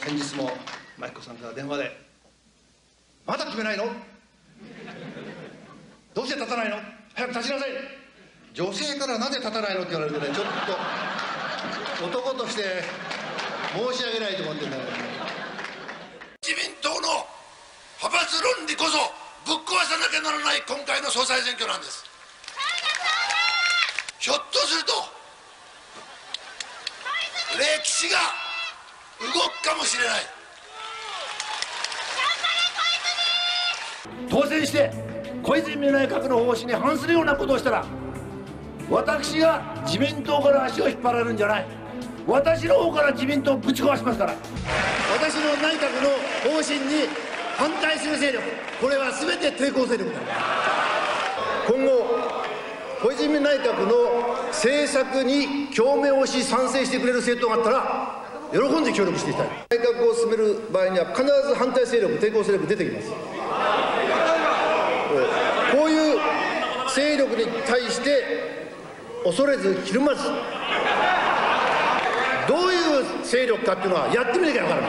先日も真彦さんから電話で「まだ決めないの？どうして立たないの？早く立ちなさい」女性からなぜ立たないのって言われるとね、ちょっと男として申し訳ないと思ってんだけど、自民党の派閥論理こそぶっ壊さなきゃならない今回の総裁選挙なんです。ひょっとすると歴史が動くかもしれない。当選して小泉内閣の方針に反するようなことをしたら、私が自民党から足を引っ張られるんじゃない、私の方から自民党をぶち壊しますから。私の内閣の方針に反対する勢力、これは全て抵抗勢力だ。今後小泉内閣の政策に共鳴をし賛成してくれる政党があったら喜んで協力していきたい。内閣を進める場合には必ず反対勢力、抵抗勢力出てきます。こういう勢力に対して恐れずひるまず、どういう勢力かっていうのはやってみなきゃ分から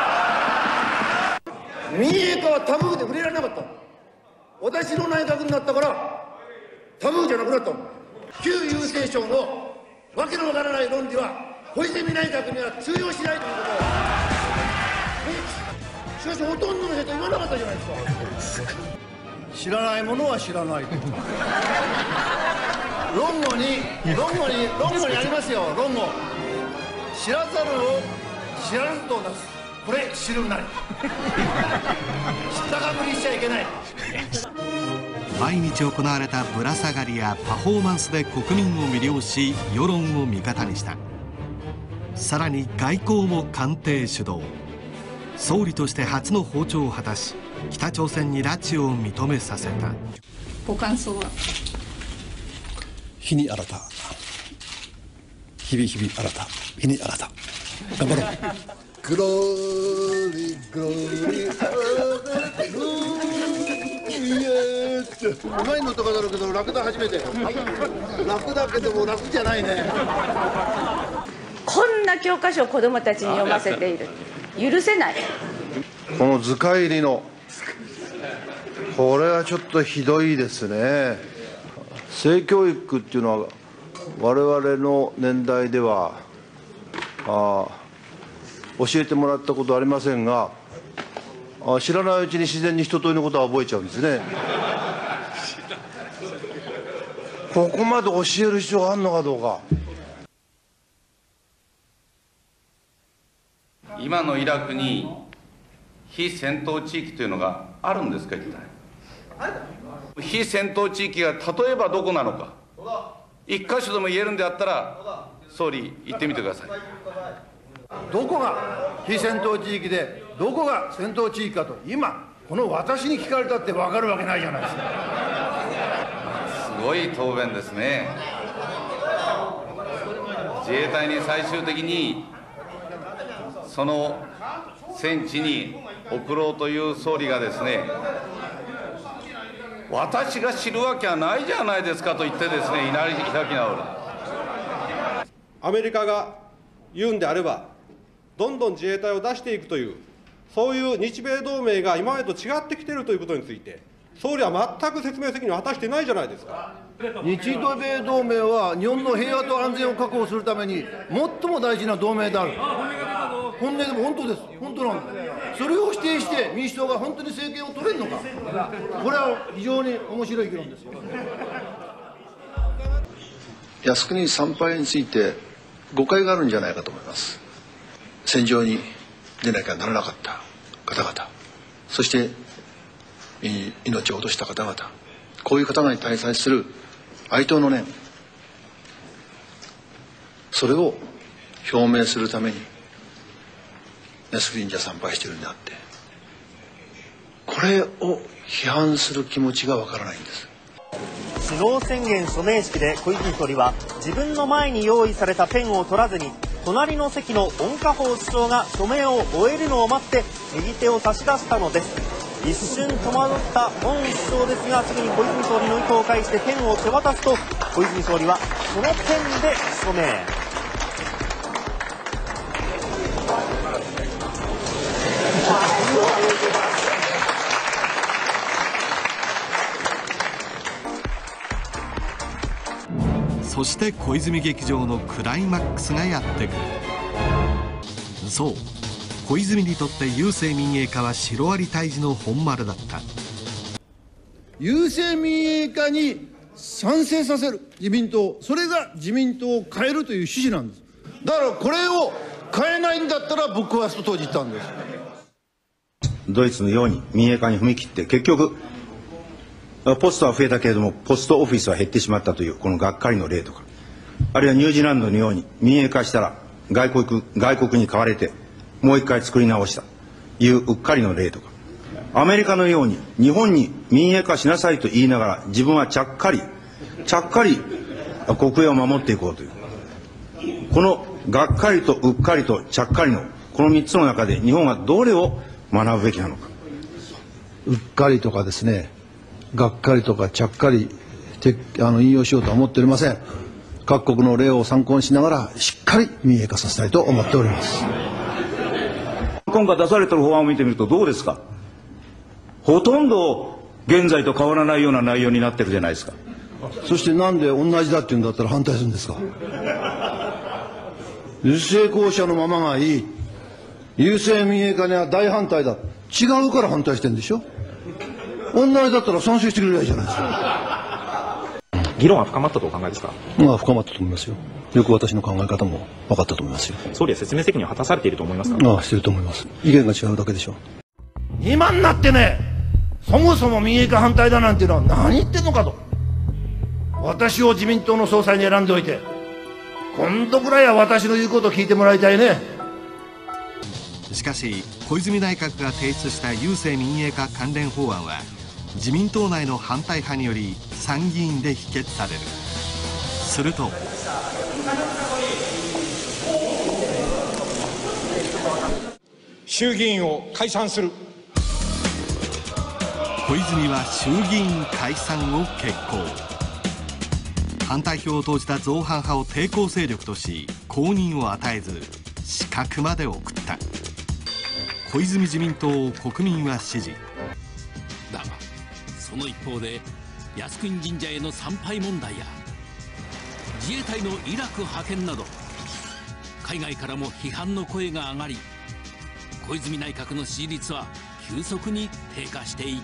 ない。民営化はタブーで触れられなかった。私の内閣になったからタブーじゃなくなったの。旧郵政省のわけのわからない論理は小泉内閣には通用しないということをしかしほとんどの人言わなかったじゃないですか。知らないものは知らないと。論語にありますよ。論語、知らざるを知らぬとなす、これ知るなり。知ったかぶりしちゃいけない。 毎日行われたぶら下がりやパフォーマンスで国民を魅了し、世論を味方にした。さらに外交も官邸主導。総理として初の訪朝を果たし、北朝鮮に拉致を認めさせた。 ご感想は？ 日に新た、日々日々新た、日に新た、頑張ろう。グローリーグローリーうまいのとかだろうけど、楽だ初めて。楽だけども楽じゃないね。 こんな教科書を子どもたちに読ませている、許せない。 この図解入りの、これはちょっとひどいですね。性教育っていうのは我々の年代では教えてもらったことありませんが、知らないうちに自然に一通りのことは覚えちゃうんですね。ここまで教える必要があるのかどうか。 今のイラクに非戦闘地域というのがあるんですか、一体。非戦闘地域が例えばどこなのか、一箇所でも言えるんであったら、総理、言ってみてください。 どこが非戦闘地域で、どこが戦闘地域かと、今、この私に聞かれたって分かるわけないじゃないですか。 すごい答弁ですね。自衛隊に最終的にその戦地に送ろうという総理がですね、私が知るわけはないじゃないですかと言ってですね、開き直る。 アメリカが言うんであれば、どんどん自衛隊を出していくという、そういう日米同盟が今までと違ってきているということについて、総理は全く説明責任を果たしていないじゃないですか。 日米同盟は日本の平和と安全を確保するために最も大事な同盟である。本音でも本当です。本当なんです。それを否定して民主党が本当に政権を取れるのか、これは非常に面白い議論ですよ。 靖国参拝について誤解があるんじゃないかと思います。戦場に出なきゃならなかった方々、そして命を落とした方々、こういう方々に対する哀悼の念、それを表明するために靖国神社参拝しているんであって、これを批判する気持ちがわからないんです。 首脳宣言署名式で小泉総理は、自分の前に用意されたペンを取らずに、隣の席の温家宝首相が署名を終えるのを待って右手を差し出したのです。一瞬戸惑った本首相ですが、すぐに小泉総理の意図を介してペンを手渡すと、小泉総理はそのペンで署名。 そして小泉劇場のクライマックスがやってくる。そう、小泉にとって郵政民営化はシロアリ退治の本丸だった。 郵政民営化に賛成させる自民党、それが自民党を変えるという趣旨なんです。だからこれを変えないんだったらぶっ壊すと当時言ったんです。 ドイツのように民営化に踏み切って結局ポストは増えたけれどもポストオフィスは減ってしまったというこのがっかりの例とか、あるいはニュージーランドのように民営化したら外国に買われてもう一回作り直したといううっかりの例とか、アメリカのように日本に民営化しなさいと言いながら自分はちゃっかり国営を守っていこうという、このがっかりとうっかりとちゃっかりのこの3つの中で日本はどれを学ぶべきなのか。 うっかりとかですね、がっかりとかちゃっかり引用しようとは思っておりません。各国の例を参考にしながらしっかり民営化させたいと思っております。 今回出されている法案を見てみるとどうですか。ほとんど現在と変わらないような内容になってるじゃないですか。 そしてなんで同じだって言うんだったら反対するんですか。郵政公社のままがいい、郵政民営化には大反対だ、違うから反対してるんでしょ。同じだったら賛成してくれないじゃないですか。 議論は深まったとお考えですか。 まあ深まったと思いますよ。よく私の考え方も分かったと思いますよ。 総理は説明責任を果たされていると思いますか。 ああ、してると思います。意見が違うだけでしょう。 今になってね、そもそも民営化反対だなんていうのは何言ってんのかと。私を自民党の総裁に選んでおいて今度くらいは私の言うことを聞いてもらいたいね。 しかし小泉内閣が提出した郵政民営化関連法案は自民党内の反対派により参議院で否決される。すると衆議院を解散する。 小泉は衆議院解散を決行。反対票を投じた造反派を抵抗勢力とし公認を与えず刺客まで送った。小泉自民党を国民は支持だがその一方で靖国神社への参拝問題や自衛隊のイラク派遣など海外からも批判の声が上がり、小泉内閣の支持率は急速に低下していった。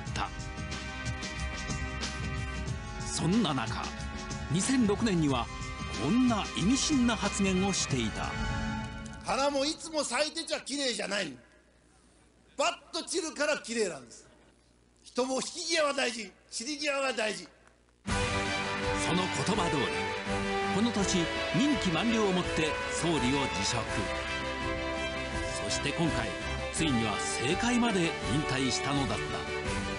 そんな中2006年にはこんな意味深な発言をしていた。 花もいつも咲いてちゃ綺麗じゃない。バッと散るから綺麗なんです。人も引き際は大事、散り際が大事。 その言葉通りこの年任期満了をもって総理を辞職。そして今回ついには政界まで引退したのだった。